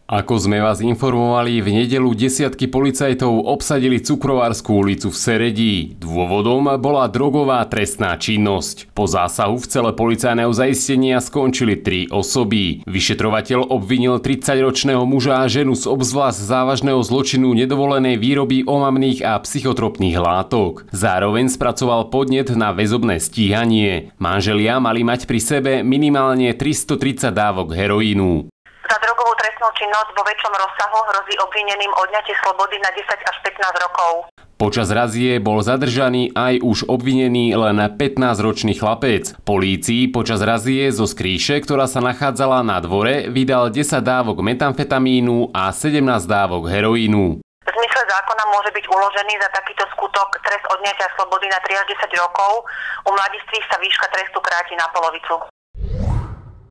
Ako sme vás informovali, v nedeľu desiatky policajtov obsadili Cukrovárskú ulicu v Seredí. Dôvodom bola drogová trestná činnosť. Po zásahu v cele policajného zaistenia skončili 3 osoby. Vyšetrovateľ obvinil 30-ročného muža a ženu z obzvlášť závažného zločinu nedovolenej výroby omamných a psychotropných látok. Zároveň spracoval podnet na väzobné stíhanie. Manželia mali mať pri sebe minimálne 330 dávok heroínu. Za drogovú trestnú činnosť vo väčšom rozsahu hrozí obvineným odňatie slobody na 10 až 15 rokov. Počas razie bol zadržaný aj už obvinený len 15-ročný chlapec. Polícii počas razie zo skrýše, ktorá sa nachádzala na dvore, vydal 10 dávok metamfetamínu a 17 dávok heroínu. V zmysle zákona môže byť uložený za takýto skutok trest odňatia slobody na 3 až 10 rokov. U mladistvých sa výška trestu kráti na polovicu.